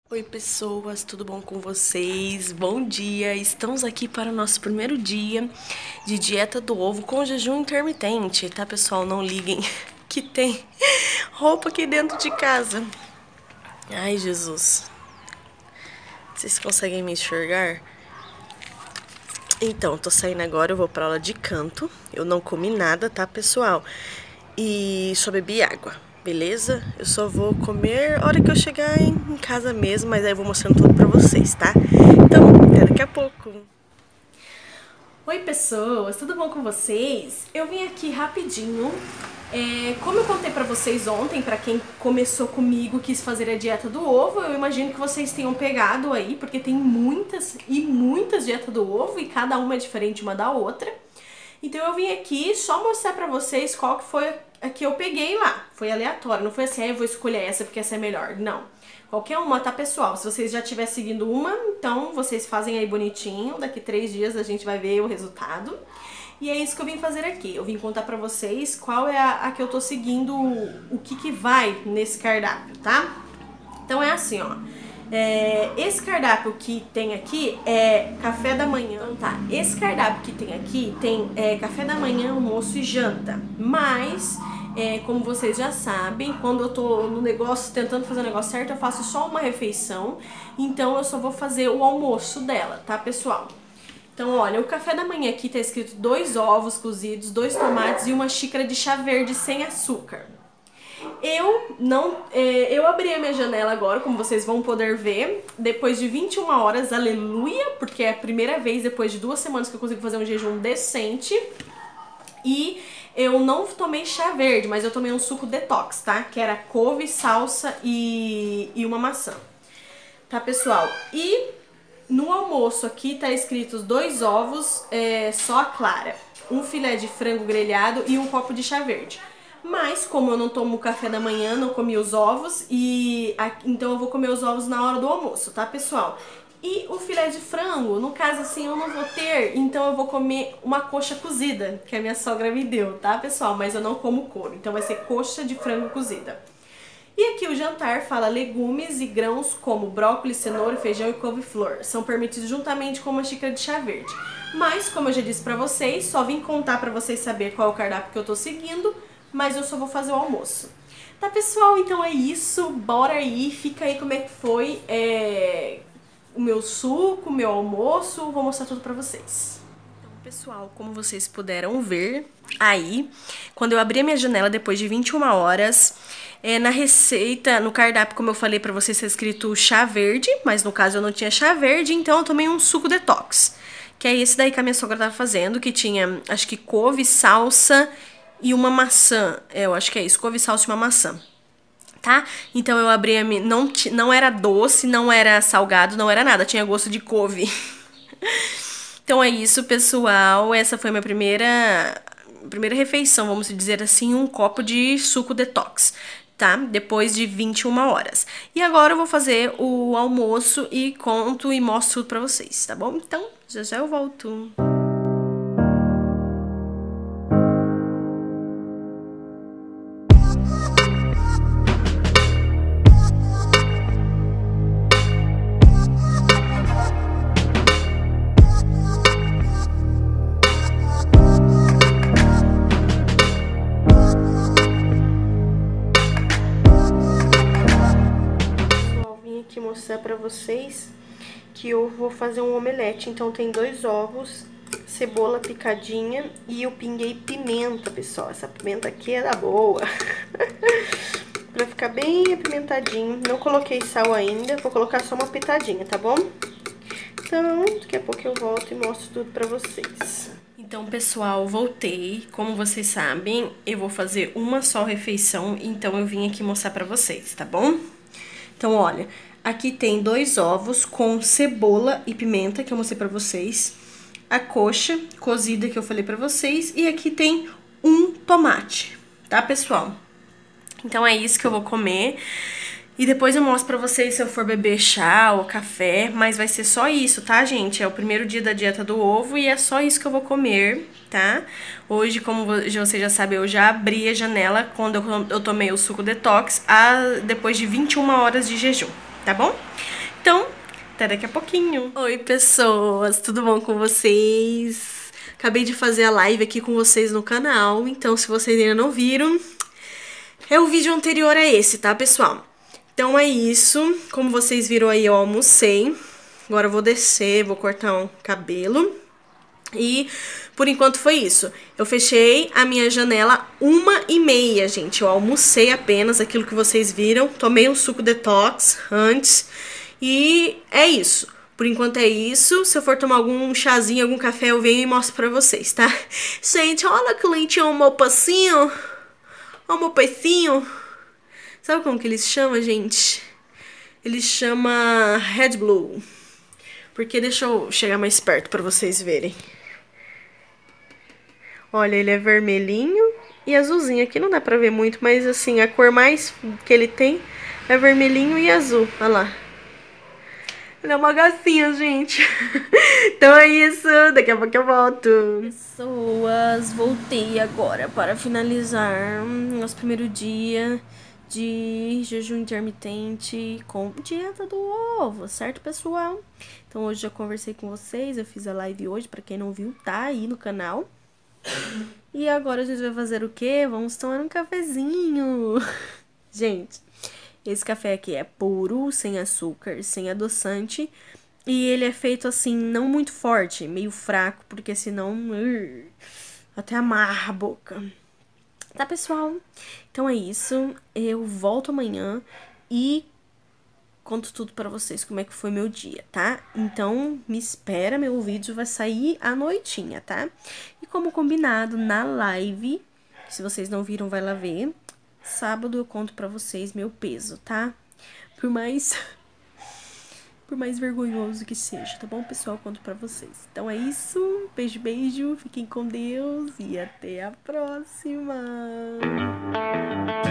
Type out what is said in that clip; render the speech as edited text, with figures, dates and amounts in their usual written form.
Oi pessoas, tudo bom com vocês? Bom dia! Estamos aqui para o nosso primeiro dia de dieta do ovo com jejum intermitente, tá pessoal? Não liguem que tem roupa aqui dentro de casa. Ai Jesus, vocês conseguem me enxergar? Então, tô saindo agora, eu vou pra aula de canto. Eu não comi nada, tá pessoal? E só bebi água. Beleza? Eu só vou comer a hora que eu chegar em casa mesmo, mas aí eu vou mostrando tudo pra vocês, tá? Então, até daqui a pouco. Oi pessoas, tudo bom com vocês? Eu vim aqui rapidinho. Como eu contei pra vocês ontem, pra quem começou comigo, quis fazer a dieta do ovo, eu imagino que vocês tenham pegado aí, porque tem muitas e muitas dietas do ovo e cada uma é diferente uma da outra. Então eu vim aqui só mostrar pra vocês qual que foi a que eu peguei lá. Foi aleatório, não foi assim, eu vou escolher essa porque essa é melhor. Não. Qualquer uma, tá, pessoal? Se vocês já estiverem seguindo uma, então vocês fazem aí bonitinho. Daqui 3 dias a gente vai ver o resultado. E é isso que eu vim fazer aqui. Eu vim contar pra vocês qual é a que eu tô seguindo, o que vai nesse cardápio, tá? Então é assim, ó. Esse cardápio que tem aqui é café da manhã, então tá? Esse cardápio que tem aqui tem café da manhã, almoço e janta. Mas, como vocês já sabem, quando eu tô no negócio, tentando fazer o negócio certo, eu faço só uma refeição. Então eu só vou fazer o almoço dela, tá, pessoal? Então, olha, o café da manhã aqui tá escrito 2 ovos cozidos, 2 tomates e uma xícara de chá verde sem açúcar. Eu abri a minha janela agora, como vocês vão poder ver, depois de 21 horas, aleluia, porque é a primeira vez depois de 2 semanas que eu consigo fazer um jejum decente. E eu não tomei chá verde, mas eu tomei um suco detox, tá? Que era couve, salsa e uma maçã. Tá, pessoal? E no almoço aqui tá escrito 2 ovos, só a clara, um filé de frango grelhado e um copo de chá verde. Mas, como eu não tomo café da manhã, não comi os ovos, então eu vou comer os ovos na hora do almoço, tá, pessoal? E o filé de frango, no caso assim, eu não vou ter, então eu vou comer uma coxa cozida, que a minha sogra me deu, tá, pessoal? Mas eu não como couro, então vai ser coxa de frango cozida. E aqui o jantar fala legumes e grãos como brócolis, cenoura, feijão e couve-flor. São permitidos juntamente com uma xícara de chá verde. Mas, como eu já disse pra vocês, só vim contar pra vocês saber qual é o cardápio que eu tô seguindo, mas eu só vou fazer o almoço. Tá, pessoal? Então é isso. Bora aí. Fica aí como é que foi o meu suco, o meu almoço. Vou mostrar tudo pra vocês. Então, pessoal, como vocês puderam ver aí, quando eu abri a minha janela depois de 21 horas, na receita, no cardápio, como eu falei pra vocês, tá escrito chá verde, mas no caso eu não tinha chá verde, então eu tomei um suco detox, que é esse daí que a minha sogra tava fazendo, que tinha, acho que couve, salsa e uma maçã. Eu acho que é isso, couve, salsa e uma maçã. Tá? Então eu abri não era doce, não era salgado, não era nada, tinha gosto de couve. Então é isso, pessoal. Essa foi a minha primeira refeição, vamos dizer assim, um copo de suco detox, tá? Depois de 21 horas. E agora eu vou fazer o almoço e conto e mostro tudo pra vocês, tá bom? Então, já já eu volto. Aqui mostrar pra vocês que eu vou fazer um omelete. Então tem 2 ovos, cebola picadinha e eu pinguei pimenta, pessoal. Essa pimenta aqui é da boa. Pra ficar bem apimentadinho. Não coloquei sal ainda, vou colocar só uma pitadinha, tá bom? Então, daqui a pouco eu volto e mostro tudo pra vocês. Então, pessoal, voltei. Como vocês sabem, eu vou fazer uma só refeição, então eu vim aqui mostrar pra vocês, tá bom? Então, olha, aqui tem 2 ovos com cebola e pimenta, que eu mostrei pra vocês. A coxa cozida, que eu falei pra vocês. E aqui tem um tomate, tá, pessoal? Então, é isso que eu vou comer. E depois eu mostro pra vocês se eu for beber chá ou café. Mas vai ser só isso, tá, gente? É o primeiro dia da dieta do ovo e é só isso que eu vou comer, tá? Hoje, como você já sabe, eu já abri a janela quando eu tomei o suco detox depois de 21 horas de jejum, tá bom? Até daqui a pouquinho. Oi, pessoas, tudo bom com vocês? Acabei de fazer a live aqui com vocês no canal, então se vocês ainda não viram, é o vídeo anterior a esse, tá, pessoal? Então é isso, como vocês viram aí, eu almocei. Agora eu vou descer, vou cortar um cabelo. E por enquanto foi isso. Eu fechei a minha janela 1h30, gente. Eu almocei apenas aquilo que vocês viram. Tomei um suco detox antes. E é isso. Por enquanto é isso. Se eu for tomar algum chazinho, algum café, eu venho e mostro pra vocês, tá? Gente, olha que lentinho, almopacinho. Almopacinho. Sabe como que eles chamam, gente? Eles chamam Red Blue. Porque deixa eu chegar mais perto pra vocês verem. Olha, ele é vermelhinho e azulzinho. Aqui não dá pra ver muito, mas assim, a cor mais que ele tem é vermelhinho e azul. Olha lá. Ele é uma gracinha, gente. Então é isso. Daqui a pouco eu volto. Pessoas, voltei agora para finalizar nosso primeiro dia de jejum intermitente com dieta do ovo, certo, pessoal? Então hoje já conversei com vocês, eu fiz a live hoje, pra quem não viu, tá aí no canal. E agora a gente vai fazer o quê? Vamos tomar um cafezinho. Gente, esse café aqui é puro, sem açúcar, sem adoçante. E ele é feito assim, não muito forte, meio fraco, porque senão até amarra a boca. Tá, pessoal? Então é isso. Eu volto amanhã e conto tudo pra vocês como é que foi meu dia, tá? Então me espera, meu vídeo vai sair à noitinha, tá? E como combinado na live, se vocês não viram, vai lá ver. Sábado eu conto pra vocês meu peso, tá? Por mais vergonhoso que seja, tá bom, pessoal? Eu conto pra vocês. Então é isso. Beijo, beijo. Fiquem com Deus e até a próxima.